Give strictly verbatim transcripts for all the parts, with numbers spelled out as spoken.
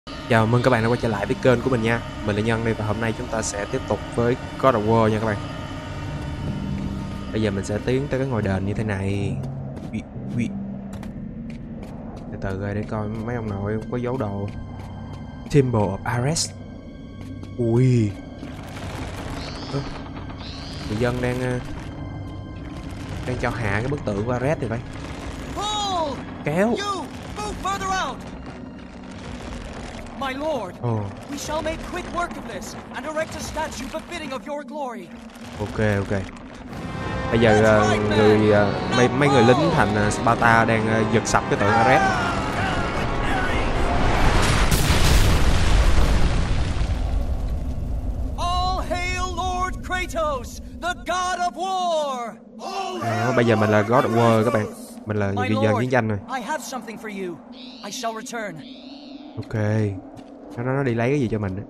Chào mừng các bạn đã quay trở lại với kênh của mình nha. Mình là Nhân đây và hôm nay chúng ta sẽ tiếp tục với God of War nha các bạn. Bây giờ mình sẽ tiến tới cái ngôi đền như thế này. Ui, ui. Từ từ rồi để coi mấy ông nội có dấu đồ. Temple of Ares. Ui. Ơ, người dân đang đang cho hạ cái bức tượng của Ares thì phải. Kéo. My lord, oh. we shall make quick work of this and erect a statue befitting of your glory. Ok ok. Bây giờ uh, người uh, mấy mấy người lính thành uh, Sparta đang uh, giật sập cái tượng Ares. All hail Lord Kratos, the god of war. À, bây giờ mình là God of War các bạn. Mình là người dân chiến tranh rồi. I have something for you. I shall return. Ok. Nó nó đi lấy cái gì cho mình á.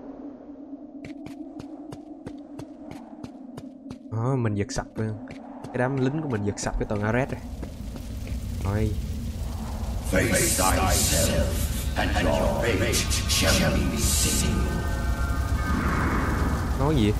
Đó, mình giật sập cái đám lính của mình giật sập cái tầng Ares rồi. Rồi. Face thyself and your fate shall be sealed. Nói gì?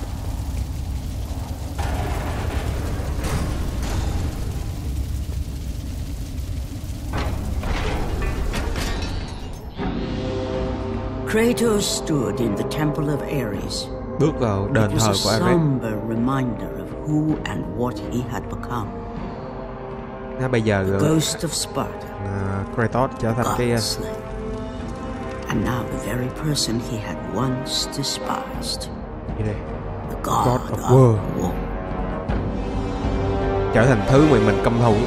Kratos stood in the temple of Ares. Bước vào đền thờ của Ares. Somber reminder of who and what he had become. Nó bây giờ the ghost of Sparta. Uh, Kratos trở thành cái uh... and now the very person he had once despised. Gì đây? The God, God of, of War. War. Trở thành thứ mà mình căm thù.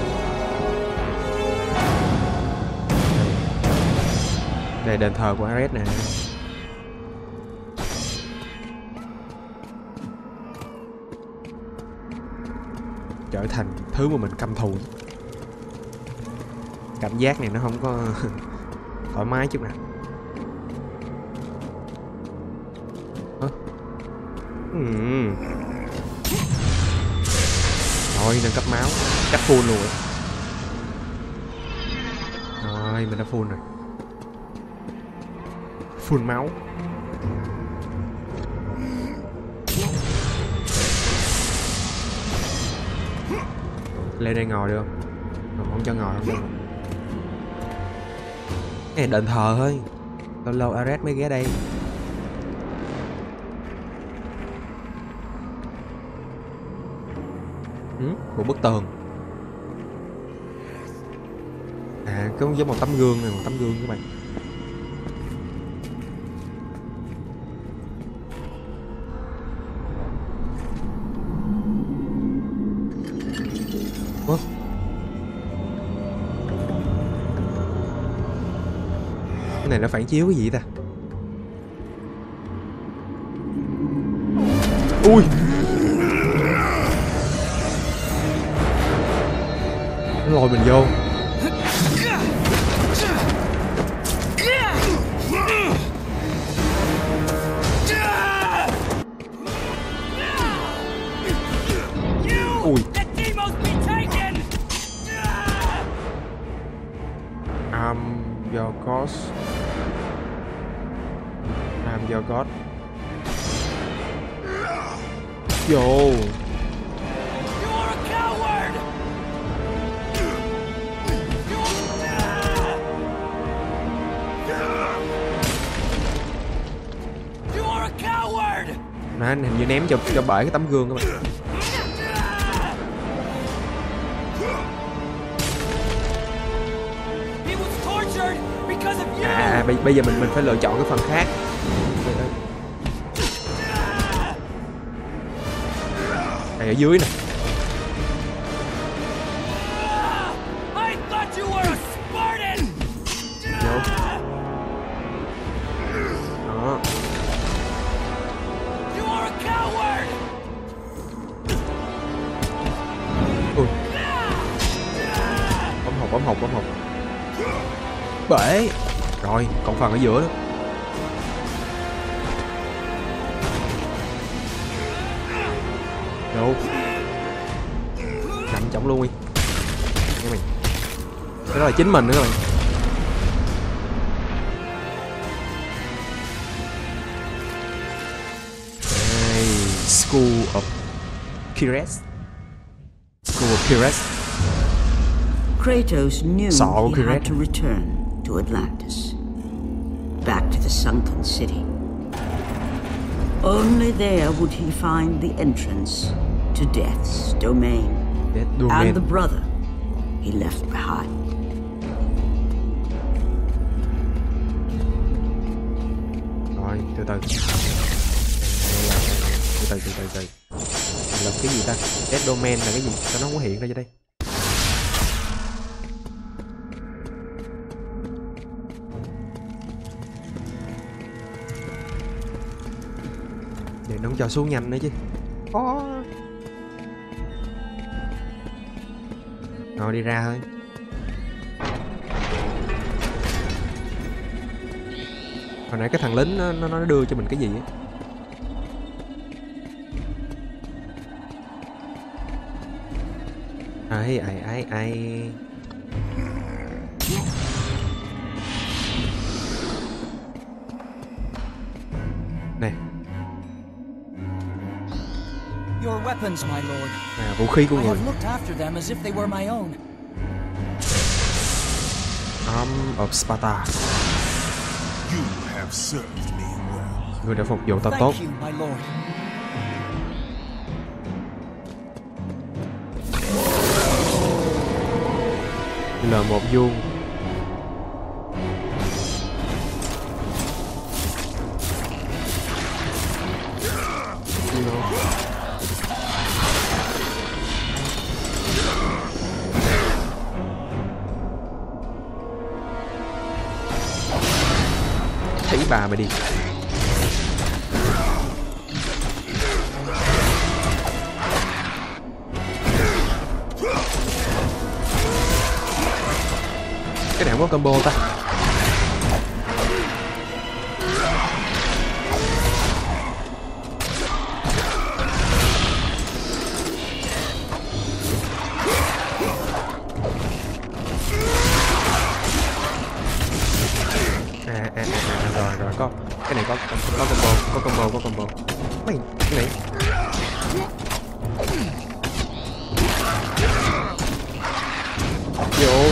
Đây đền thờ của Ares nè. Trở thành thứ mà mình căm thù. Cảm giác này nó không có thoải mái chút nào. uhm. Rồi nâng cấp máu chắc full luôn rồi. Rồi mình đã full rồi. Full máu. Lên đây ngồi được không? Không, không cho ngồi không cho ngồi. Cái này đền thờ thôi. Lâu lâu Ares mới ghé đây. Ừ, một bức tường. À, có giống một tấm gương này, một tấm gương các bạn. Ủa? Cái này nó phản chiếu cái gì ta? Ui! Nó lôi mình vô. Ui! I'm your god. I'm your god. Yo. Nè, anh hình như ném cho cho bể cái tấm gương các bạn. À, bây, bây giờ mình mình phải lựa chọn cái phần khác. Đây ở dưới nè. Vô. Đó. Ui. Bấm hộp, bấm hộp, bấm hộp. Bể. Rồi, còn phần ở giữa đó. Đâu? Nằm trọng luôn đi. Nghe mày. Cái đó là chính mình nữa các bạn. School of Kires. School of Kires. Kratos knew Saul he had Kires. to return to Atlantis, back to the sunken city. Only there would he find the entrance to Death's domain, Death Domain. and the brother he left behind. Rồi, từ từ. Từ từ từ từ từ. Là cái gì ta? Death Domain là cái gì? Sao nó không có hiện ra cho đây? Để nó không cho xuống nhanh nữa chứ. Ó. Rồi đi ra thôi. Hồi nãy cái thằng lính nó nó nó đưa cho mình cái gì á? Ai ai ai ai. Nè, Your weapons, my lord. à, vũ khí của I người. have looked after them as if they were my own. Arm of Sparta. You have served me well. Người đã phục vụ tao tốt. Thank you, my lord. L một vuông. Thấy bà mày đi. Cái này không có combo ta. À, à, à, à, rồi rồi có cái này có có, có combo có combo có combo mày cái này vô.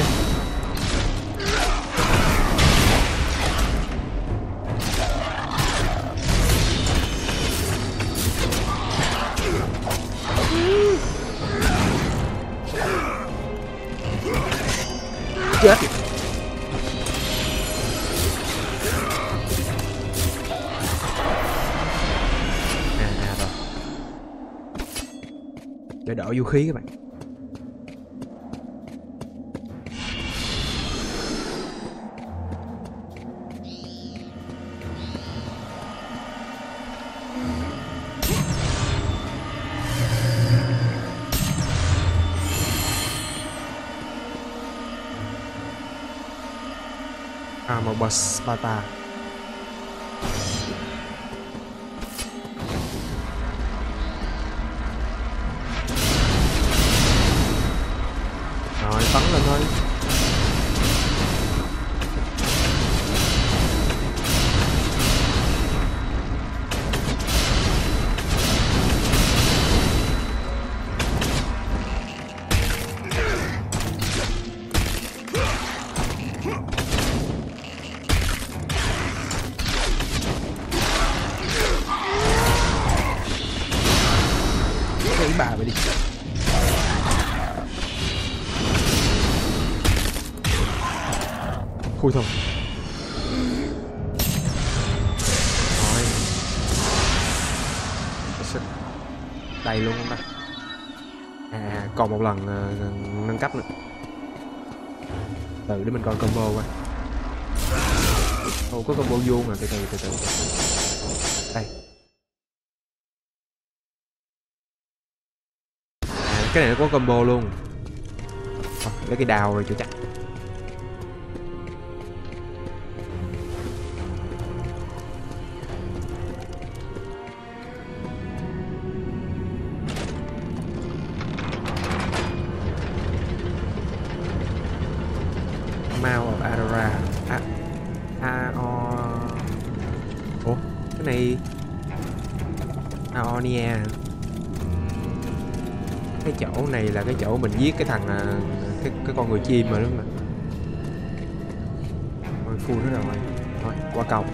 Chết. À, à rồi. Để đỡ vũ khí các bạn. Armor of Sparta. Rồi bắn lên thôi. Cái bà mày đi. Khui thôi. Rồi. Đầy luôn không ta? À còn một lần uh, nâng cấp nữa. Từ để mình coi combo coi. Ồ có combo vuông à, từ từ từ từ. Đây. À, cái này nó có combo luôn. À, lấy cái đào rồi chưa chắc. Mouth of Adora. À, à, o... Ủa, cái này... Aonia. Cái chỗ này là cái chỗ mình giết cái thằng cái cái con người chim mà đúng không? Thôi full hết rồi. Thôi qua cầu.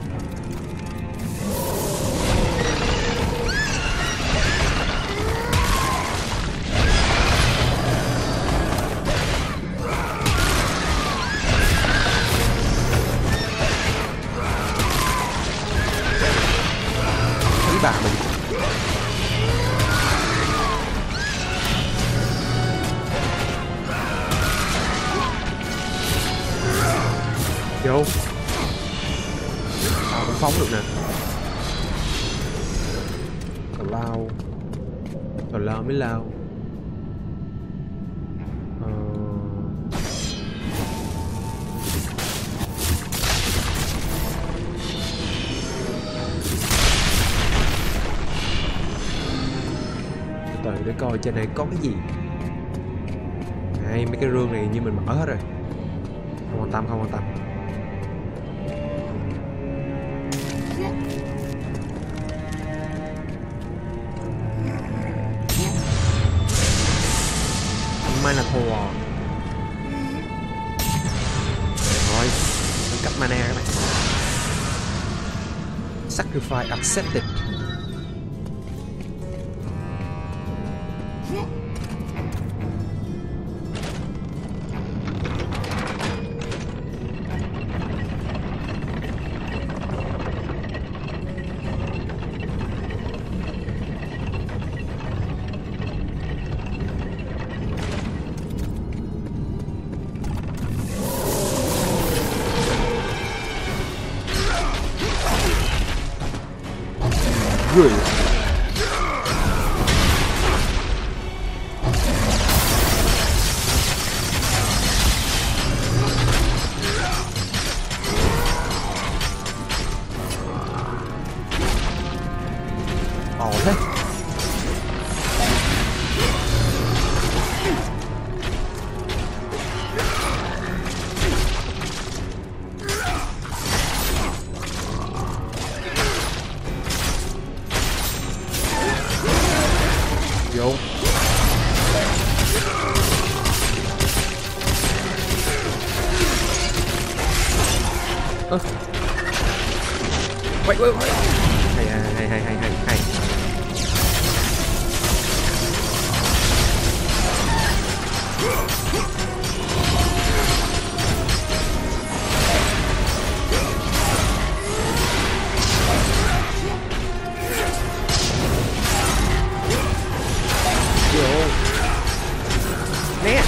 Thấy bà mình. Vô. Tao cũng phóng được nè. Còn lao. Còn lao mới lao. Ờ... Từ từ để coi trên này có cái gì. Này, mấy cái rương này như mình mở hết rồi. Không quan tâm, không quan tâm. Minotaur. Rồi, nâng cấp mana các bạn. Sacrifice accepted. Good. Ồ thế. Vô. Ơ. Quay quay quay. Hay hay hay hay hay hay. Nè.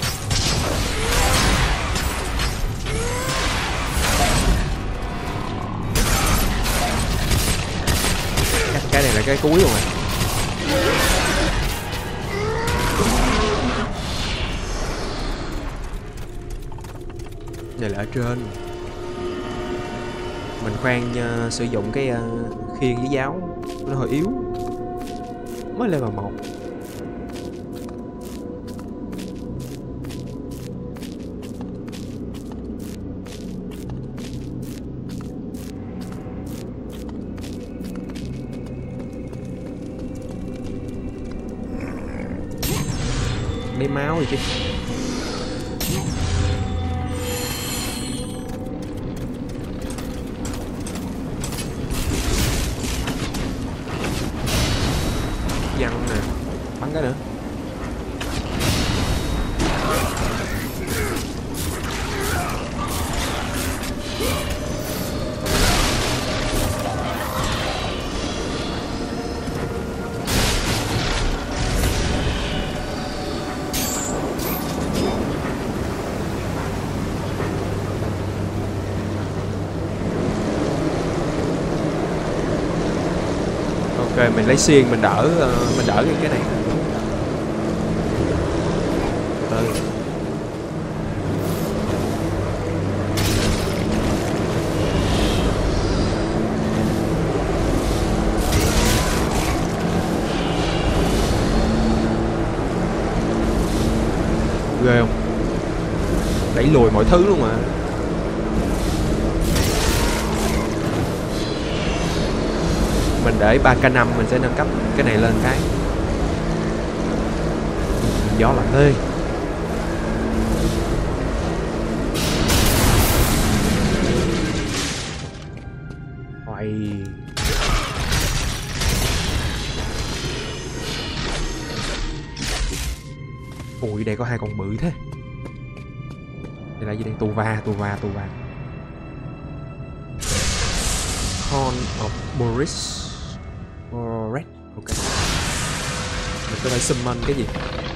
Cái, cái này là cái cuối luôn rồi. Này là ở trên. Mình khoan uh, sử dụng cái uh, khiên với giáo. Nó hơi yếu. Mới level một. Lấy máu rồi chứ. Văng nè. Bắn cái nữa. Ok, mình lấy xiên mình đỡ uh, mình đỡ cái cái này. Ừ. Ghê không? Đẩy lùi mọi thứ luôn mà. mình để ba k năm mình sẽ nâng cấp cái này lên cái. Gió lạnh thế. Hoài. Ui, đây có hai con bự thế. Đây là gì đây? Tù va, tù va, tù va. Con of Boris. Boris. Ok. Mình có thể summon cái gì?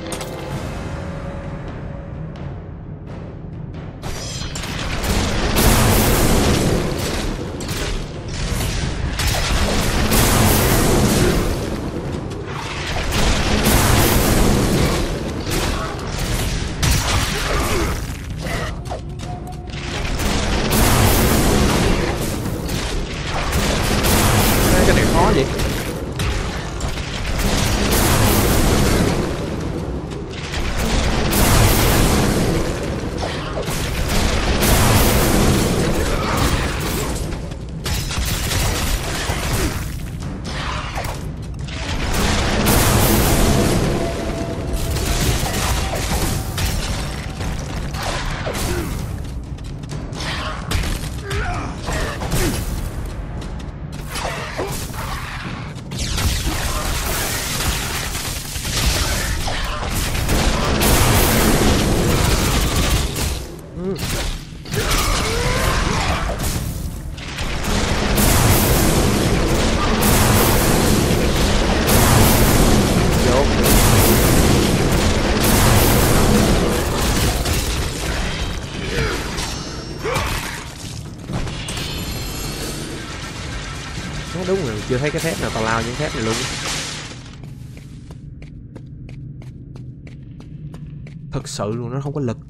Cái này khó vậy? Đúng rồi, chưa thấy cái thép nào tào lao những thép này luôn. Thật sự luôn, nó không có lực.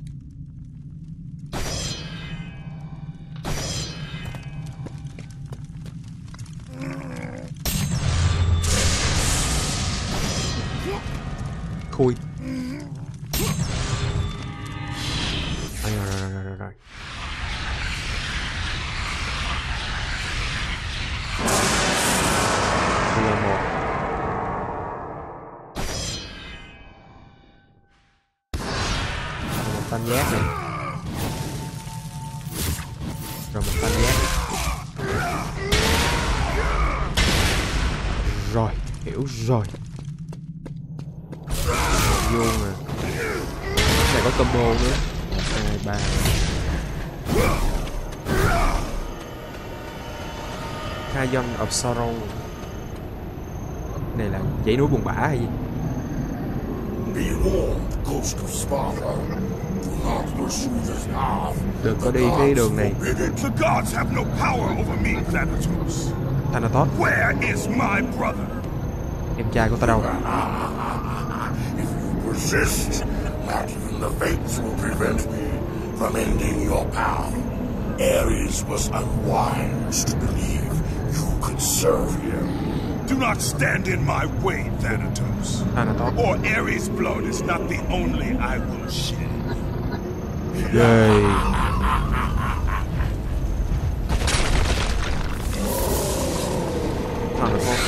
Khui. Rồi rồi rồi rồi rồi. Là một. Một tam giác này. Rồi một tam giác. Rồi, hiểu rồi. Một vuông à. Cái này có combo nữa. Hai, ba. Cayon of Sorrow. Này là dãy núi buồn bã hay gì? Đừng có đi cái đường này. Thanatos. Em trai của ta đâu? Ares was unwise to believe you could serve him. Do not stand in my way, Thanatos. Thanatos. Or Ares' blood is not the only I will shed. Yay. Thanatos.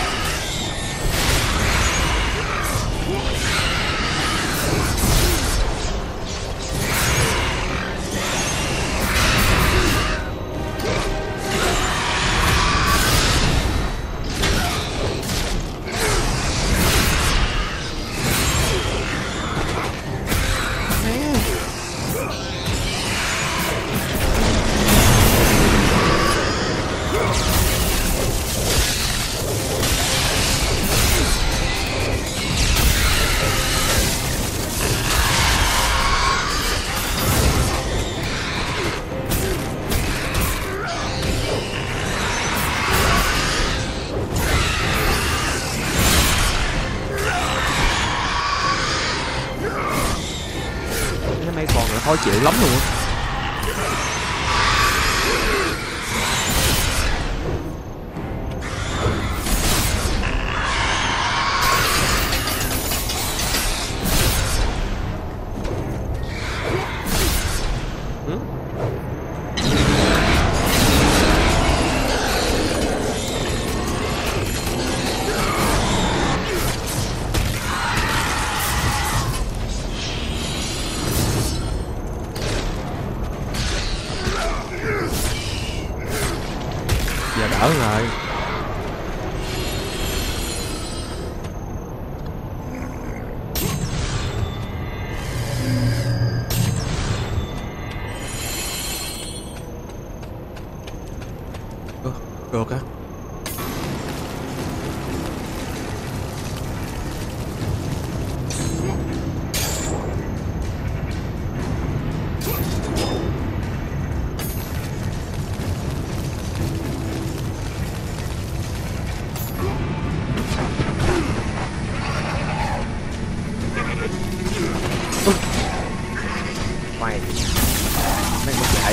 Mấy con nó khó chịu lắm luôn á. Giờ đỡ rồi. Ơ, được á. Mày mày mất dạy.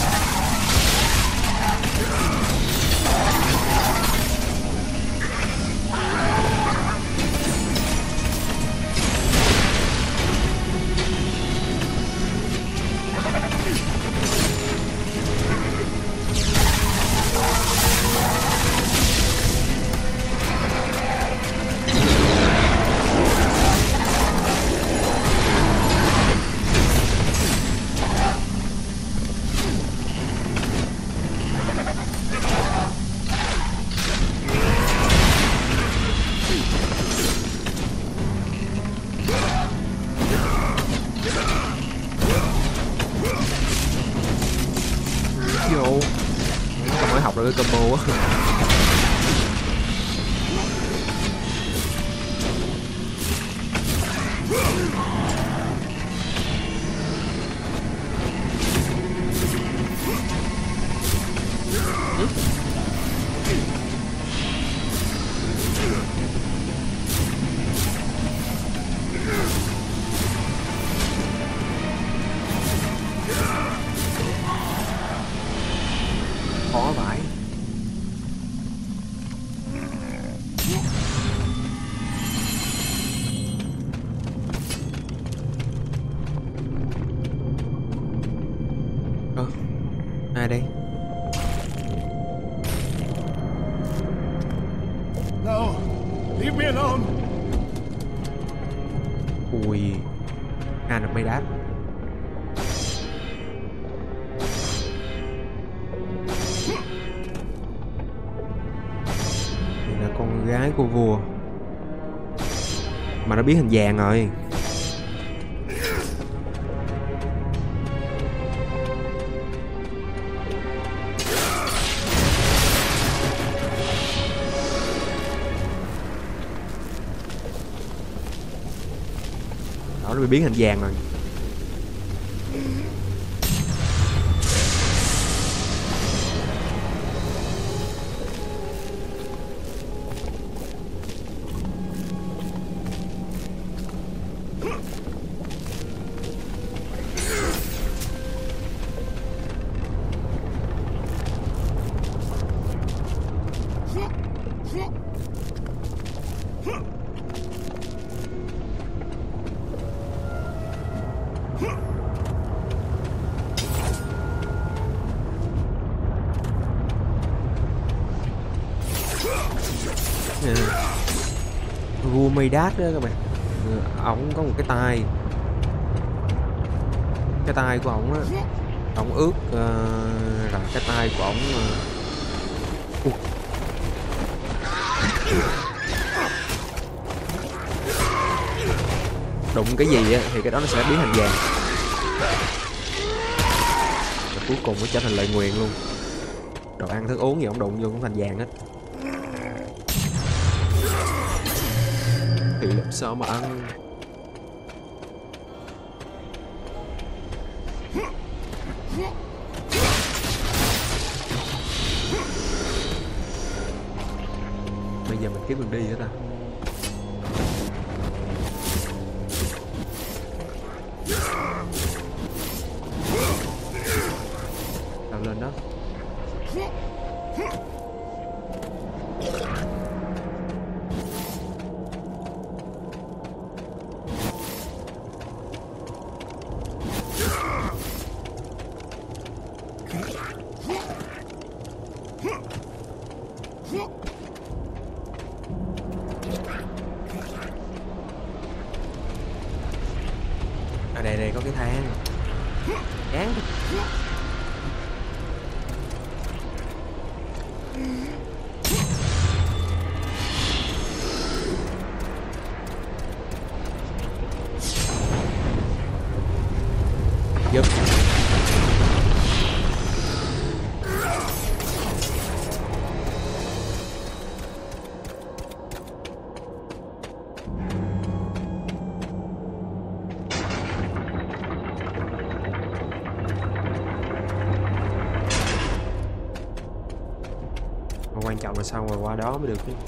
Vô tao mới học được cái combo á. Khó vãi. Ơ, ai đây? No, leave me alone. Ui, An được mây đáp. Là con gái của vua mà nó biến hình vàng rồi. Đó, nó bị biến hình vàng rồi. Vua Midas đó các bạn. Ổng có một cái tai, cái tai của ổng á, ổng ướt uh, là cái tai của ổng uh... uh. Đụng cái gì á thì cái đó nó sẽ biến thành vàng. Và cuối cùng nó trở thành lợi nguyền luôn. Đồ ăn thức uống gì ổng đụng vô cũng thành vàng hết. Thì làm sao mà ăn. Bây giờ mình kiếm đường đi hả ta? Tao lên đó. À đây đây có cái thang. Chán. Giúp. Mà quan trọng là sao mà qua đó mới được chứ.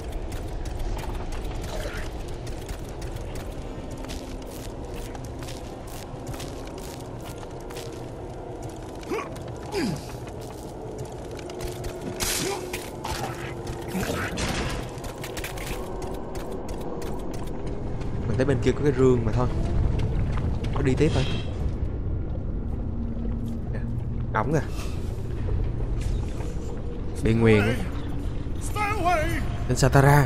Mình tới bên kia có cái rương mà thôi, có đi tiếp thôi. Ổng kìa, bị nguyền á. Stay away! Tên Satara,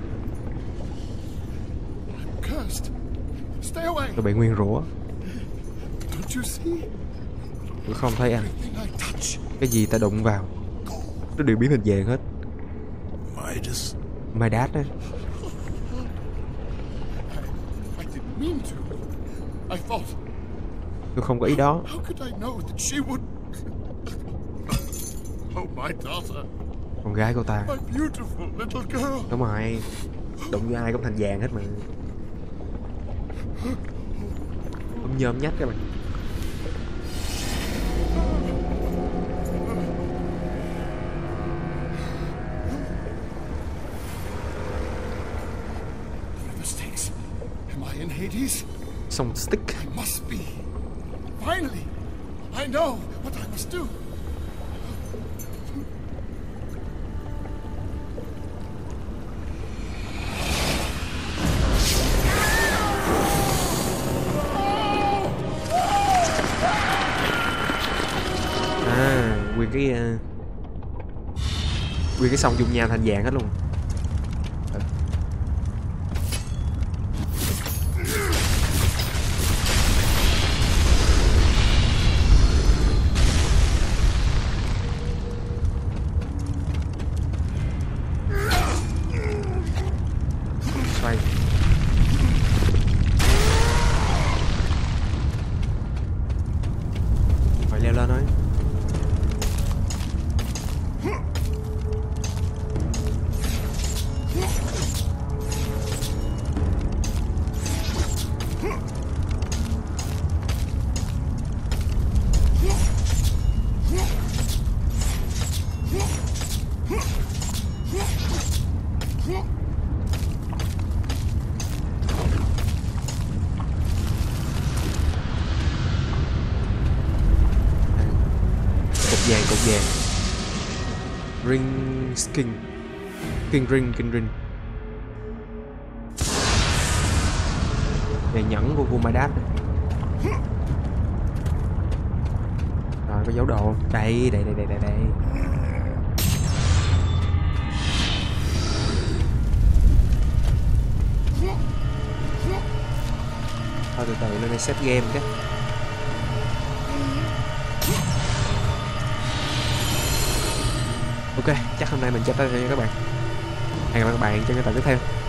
Cursed! Stay away! tôi bị nguyền rủa. Don't you see? Tôi không thấy anh. Everything I touch. Cái gì ta đụng vào nó đều biến thành vàng hết. Midas. Midas á. I didn't mean to. I thought. Tôi không có ý đó. How could I know that she would? Oh, my daughter. Con gái của ta. My beautiful little girl. Đúng rồi, đụng vô ai cũng thành vàng hết mà. Ôm nhôm nhách các bạn. Mistakes. Am I in Hades? Xong stick. I must be. Finally, I know what I must do. À, nguyên cái uh, nguyên cái sông dung nham thành vàng hết luôn. Ừ. Xoay. Phải leo lên thôi. Vàng, cột vàng. Ring skin. King ring, king ring. Về nhẫn của vua Midas. Rồi có dấu đồ không? Đây, đây, đây, đây, đây, đây. Thôi từ từ lên đây set game cái. Ok, chắc hôm nay mình chép tới đây nha các bạn. Hẹn gặp lại các bạn trong những tập tiếp theo.